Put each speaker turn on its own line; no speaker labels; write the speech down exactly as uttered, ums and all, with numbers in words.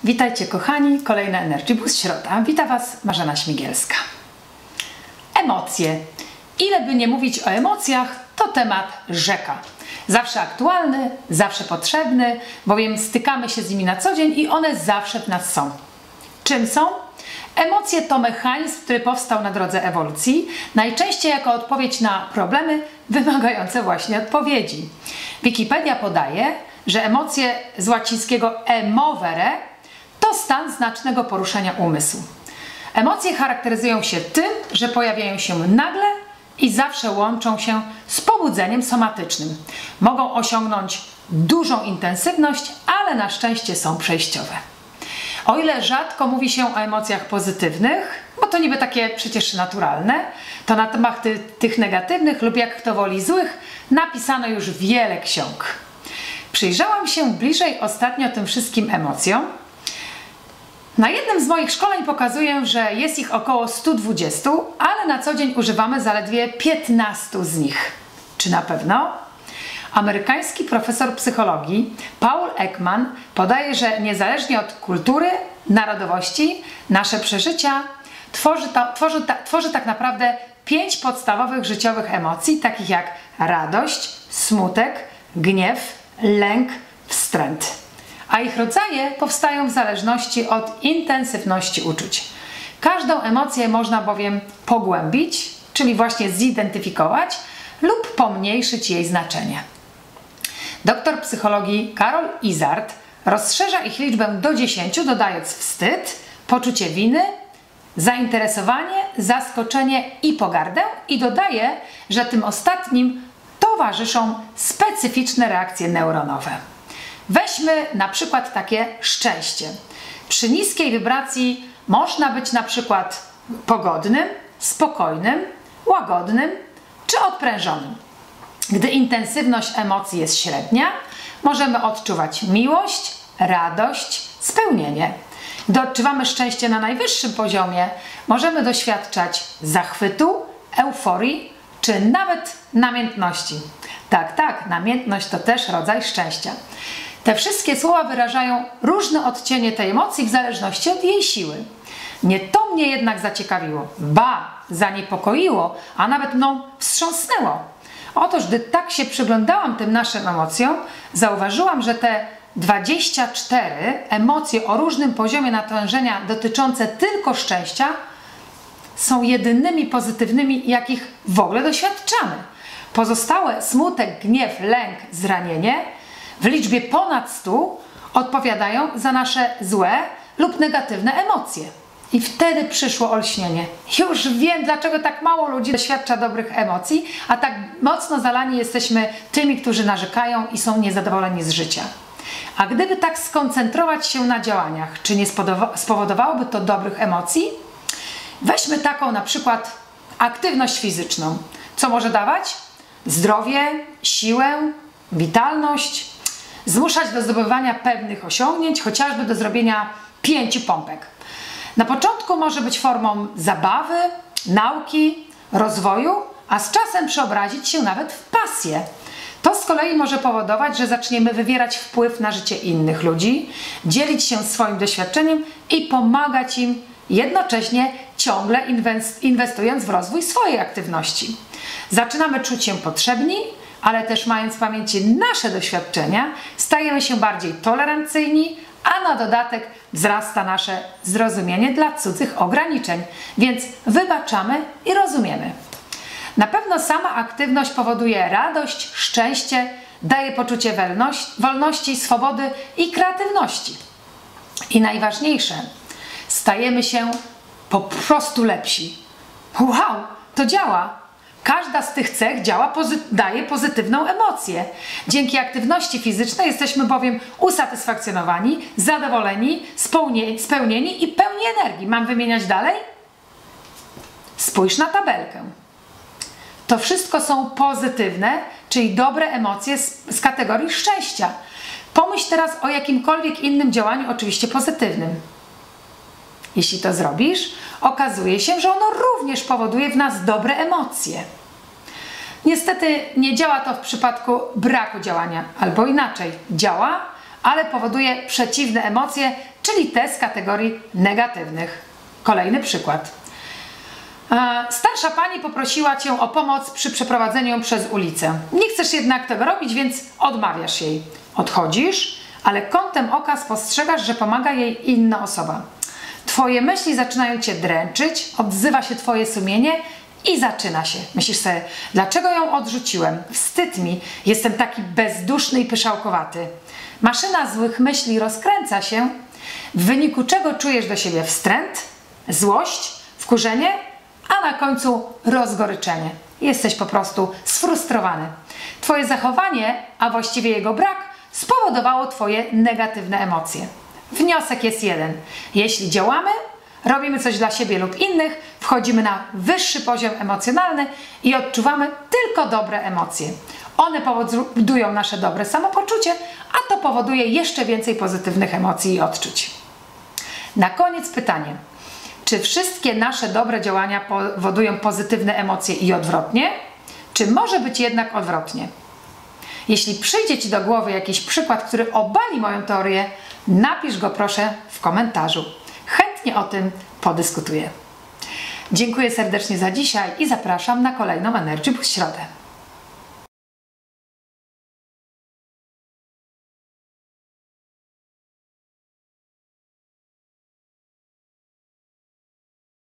Witajcie kochani, kolejna Energy Boost Środa. Wita Was Marzena Śmigielska. Emocje. Ile by nie mówić o emocjach, to temat rzeka. Zawsze aktualny, zawsze potrzebny, bowiem stykamy się z nimi na co dzień i one zawsze w nas są. Czym są? Emocje to mechanizm, który powstał na drodze ewolucji, najczęściej jako odpowiedź na problemy wymagające właśnie odpowiedzi. Wikipedia podaje, że emocje z łacińskiego emovere to stan znacznego poruszenia umysłu. Emocje charakteryzują się tym, że pojawiają się nagle i zawsze łączą się z pobudzeniem somatycznym. Mogą osiągnąć dużą intensywność, ale na szczęście są przejściowe. O ile rzadko mówi się o emocjach pozytywnych, bo to niby takie przecież naturalne, to na temat ty, tych negatywnych lub jak kto woli złych napisano już wiele ksiąg. Przyjrzałam się bliżej ostatnio tym wszystkim emocjom. Na jednym z moich szkoleń pokazuję, że jest ich około stu dwudziestu, ale na co dzień używamy zaledwie piętnastu z nich. Czy na pewno? Amerykański profesor psychologii Paul Ekman podaje, że niezależnie od kultury, narodowości, nasze przeżycia tworzy, ta, tworzy, ta, tworzy tak naprawdę pięć podstawowych życiowych emocji, takich jak radość, smutek, gniew, lęk, wstręt. A ich rodzaje powstają w zależności od intensywności uczuć. Każdą emocję można bowiem pogłębić, czyli właśnie zidentyfikować lub pomniejszyć jej znaczenie. Doktor psychologii Carol Izard rozszerza ich liczbę do dziesięciu, dodając wstyd, poczucie winy, zainteresowanie, zaskoczenie i pogardę i dodaje, że tym ostatnim towarzyszą specyficzne reakcje neuronowe. Weźmy na przykład takie szczęście. Przy niskiej wibracji można być na przykład pogodnym, spokojnym, łagodnym czy odprężonym. Gdy intensywność emocji jest średnia, możemy odczuwać miłość, radość, spełnienie. Gdy odczuwamy szczęście na najwyższym poziomie, możemy doświadczać zachwytu, euforii czy nawet namiętności. Tak, tak, namiętność to też rodzaj szczęścia. Te wszystkie słowa wyrażają różne odcienie tej emocji w zależności od jej siły. Nie to mnie jednak zaciekawiło, ba, zaniepokoiło, a nawet mną wstrząsnęło. Otóż, gdy tak się przyglądałam tym naszym emocjom, zauważyłam, że te dwadzieścia cztery emocje o różnym poziomie natężenia dotyczące tylko szczęścia są jedynymi pozytywnymi, jakich w ogóle doświadczamy. Pozostałe smutek, gniew, lęk, zranienie w liczbie ponad stu odpowiadają za nasze złe lub negatywne emocje. I wtedy przyszło olśnienie. Już wiem, dlaczego tak mało ludzi doświadcza dobrych emocji, a tak mocno zalani jesteśmy tymi, którzy narzekają i są niezadowoleni z życia. A gdyby tak skoncentrować się na działaniach, czy nie spowodowałoby to dobrych emocji? Weźmy taką na przykład aktywność fizyczną. Co może dawać? Zdrowie, siłę, witalność, zmuszać do zdobywania pewnych osiągnięć, chociażby do zrobienia pięciu pompek. Na początku może być formą zabawy, nauki, rozwoju, a z czasem przeobrazić się nawet w pasję. To z kolei może powodować, że zaczniemy wywierać wpływ na życie innych ludzi, dzielić się swoim doświadczeniem i pomagać im, jednocześnie ciągle inwestując w rozwój swojej aktywności. Zaczynamy czuć się potrzebni, ale też mając w pamięci nasze doświadczenia, stajemy się bardziej tolerancyjni, a na dodatek wzrasta nasze zrozumienie dla cudzych ograniczeń, więc wybaczamy i rozumiemy. Na pewno sama aktywność powoduje radość, szczęście, daje poczucie wolności, swobody i kreatywności. I najważniejsze, stajemy się po prostu lepsi. Wow, to działa! Każda z tych cech działa, pozy daje pozytywną emocję. Dzięki aktywności fizycznej jesteśmy bowiem usatysfakcjonowani, zadowoleni, spełnieni i pełni energii. Mam wymieniać dalej? Spójrz na tabelkę. To wszystko są pozytywne, czyli dobre emocje z, z kategorii szczęścia. Pomyśl teraz o jakimkolwiek innym działaniu, oczywiście pozytywnym. Jeśli to zrobisz, okazuje się, że ono również powoduje w nas dobre emocje. Niestety nie działa to w przypadku braku działania, albo inaczej, działa, ale powoduje przeciwne emocje, czyli te z kategorii negatywnych. Kolejny przykład. Starsza pani poprosiła cię o pomoc przy przeprowadzeniu ją przez ulicę. Nie chcesz jednak tego robić, więc odmawiasz jej. Odchodzisz, ale kątem oka spostrzegasz, że pomaga jej inna osoba. Twoje myśli zaczynają cię dręczyć, odzywa się twoje sumienie i zaczyna się. Myślisz sobie, dlaczego ją odrzuciłem? Wstyd mi, jestem taki bezduszny i pyszałkowaty. Maszyna złych myśli rozkręca się, w wyniku czego czujesz do siebie wstręt, złość, wkurzenie, a na końcu rozgoryczenie. Jesteś po prostu sfrustrowany. Twoje zachowanie, a właściwie jego brak, spowodowało twoje negatywne emocje. Wniosek jest jeden. Jeśli działamy, robimy coś dla siebie lub innych, wchodzimy na wyższy poziom emocjonalny i odczuwamy tylko dobre emocje. One powodują nasze dobre samopoczucie, a to powoduje jeszcze więcej pozytywnych emocji i odczuć. Na koniec pytanie. Czy wszystkie nasze dobre działania powodują pozytywne emocje i odwrotnie? Czy może być jednak odwrotnie? Jeśli przyjdzie Ci do głowy jakiś przykład, który obali moją teorię, napisz go proszę w komentarzu. Chętnie o tym podyskutuję. Dziękuję serdecznie za dzisiaj i zapraszam na kolejną Energy Boost Środę.